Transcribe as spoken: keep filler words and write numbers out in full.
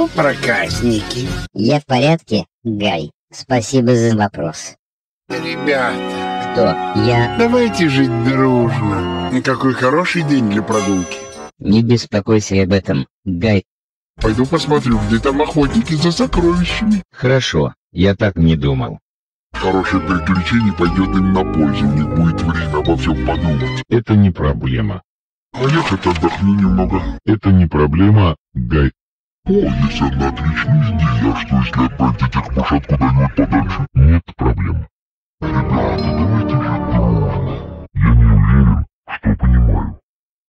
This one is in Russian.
Ну, проказники. Я в порядке, Гай. Спасибо за вопрос. Ребята, Что? Я... давайте жить дружно. Какой хороший день для прогулки. Не беспокойся об этом, Гай. Пойду посмотрю, где там охотники за сокровищами. Хорошо, я так не думал. Хорошее приключение пойдет им на пользу, у них будет время обо всем подумать. Это не проблема. А я хоть отдохну немного. Это не проблема, Гай. О, есть одна отличная идея. А что, если отправить этих мышат куда-нибудь подальше? Нет проблем. Ребята, давайте жить дружно. Я не уверен, что понимаю.